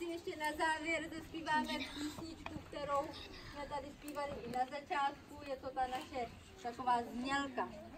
si ještě na závěr zaspíváme písničku, kterou jsme tady zpívali i na začátku. Je to ta naše taková znělka.